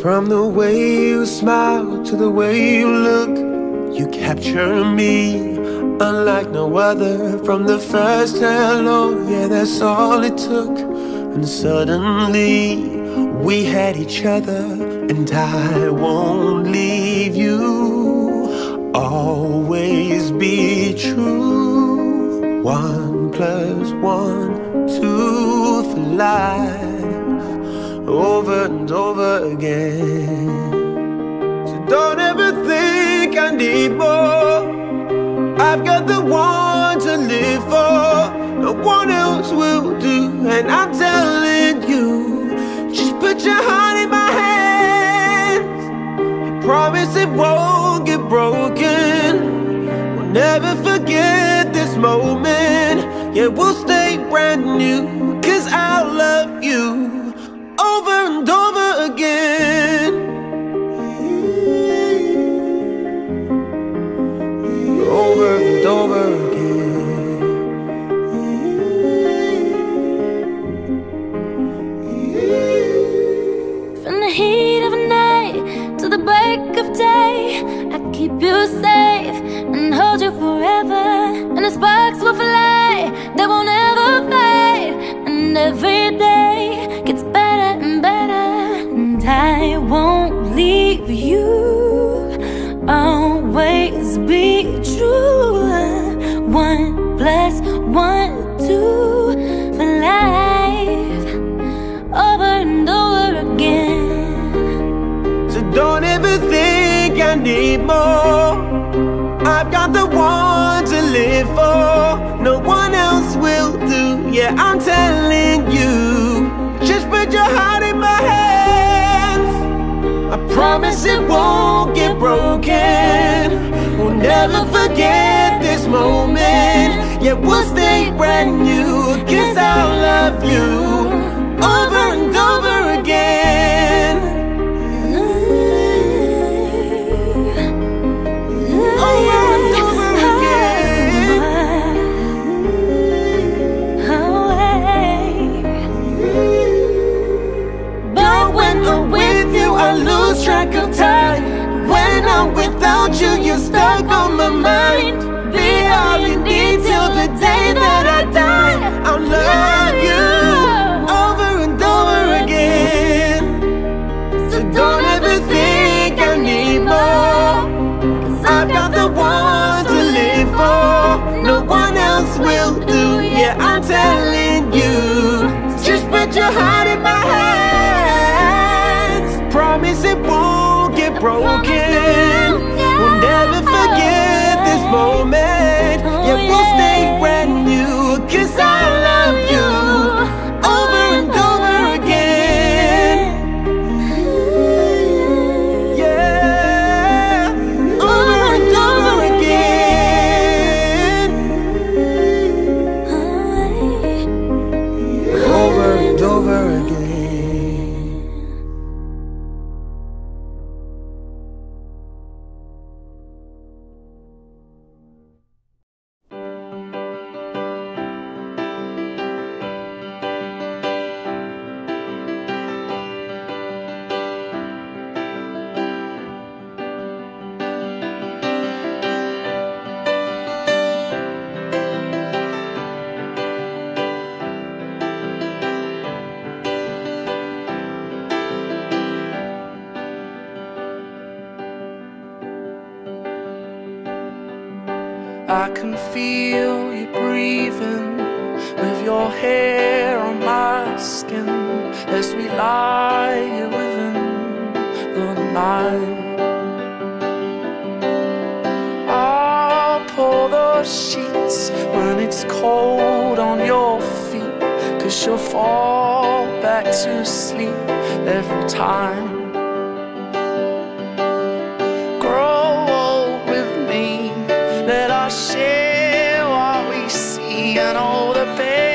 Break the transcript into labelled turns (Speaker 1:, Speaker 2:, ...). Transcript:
Speaker 1: From the way you smile to the way you look, you capture me unlike no other. From the first hello, yeah, that's all it took. And suddenly we had each other, and I won't leave you. Always be true. 1 + 1, 2 for life, over and over again. So don't ever think I need more. I've got the one to live for. No one else will do. And I'm telling you, just put your heart in my hands. I promise it won't get broken. We'll never forget this moment. Yeah, we'll stay brand new, 'cause I'll love you over and over again. Over and over again.
Speaker 2: From the heat of a night to the break of day, I keep you safe and hold you forever. And the sparks will fly, they won't ever fade. And every day gets better and better. And I won't leave you. Always be true. 1 + 1, 2 for life, over and over again.
Speaker 1: So don't ever think I need more. I've got the one to live for. No one else will do. Yeah, I'm telling you, just put your heart in my hands. I promise it won't get broken. We'll never forget this moment. Yeah, we'll stay brand new, 'cause I'll love you over and over again. Over and over again. But when I'm with you, I lose track of time. When I'm without you, you're stuck on my mind. Be all you need till the day that I die. I'll love you over and over again. So don't ever think I need more. 'Cause I've got the one to live for. No one else will do. Yeah, I'm telling you, just put your heart in my hands. Promise it won't get broken. We'll never forget this moment. Yeah, we'll stay brand new, 'cause I love you over and over again. Yeah, over and over again. Over and over again.
Speaker 3: I can feel you breathing with your hair on my skin as we lie here within the night. I'll pull the sheets when it's cold on your feet, 'cause you'll fall back to sleep every time. Share what we see and all the pain.